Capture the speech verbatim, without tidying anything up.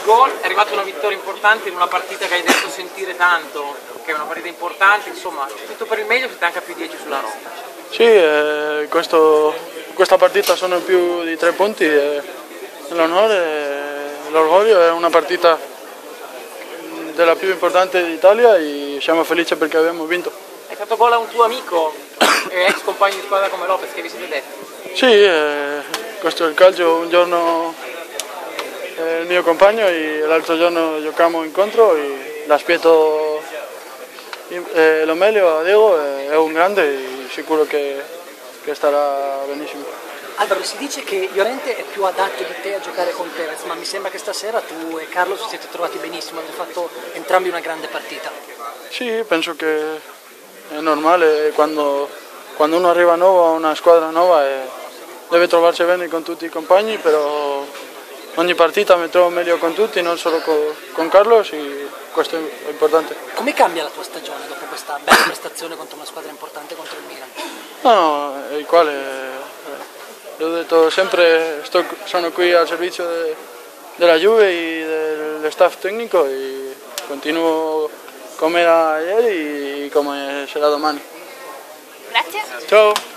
gol, è arrivata una vittoria importante in una partita che hai detto sentire tanto, che è una partita importante, insomma, tutto per il meglio, siete anche a più dieci sulla Roma. Sì, eh, questo, questa partita sono più di tre punti e l'onore e l'orgoglio è una partita della più importante d'Italia e siamo felici perché abbiamo vinto. Hai fatto gol a un tuo amico e ex compagno di squadra come Lopez, che vi siete detti? Sì, eh, questo è il calcio, un giorno è il mio compagno e l'altro giorno giochiamo incontro e l'aspetto eh, lo meglio a Diego, è, è un grande e sicuro che, che starà benissimo. Alvaro, si dice che Llorente è più adatto di te a giocare con Perez, ma mi sembra che stasera tu e Carlos si siete trovati benissimo, avete fatto entrambi una grande partita. Sì, penso che è normale quando, quando uno arriva nuovo a una squadra nuova e deve trovarsi bene con tutti i compagni, però ogni partita mi trovo meglio con tutti, non solo con, con Carlos, e questo è importante. Come cambia la tua stagione dopo questa bella prestazione contro una squadra importante contro il Milan? No, no, è uguale. L'ho detto sempre, sto, sono qui al servizio de, della Juve e del staff tecnico e continuo come era ieri e come sarà domani. Grazie. Ciao.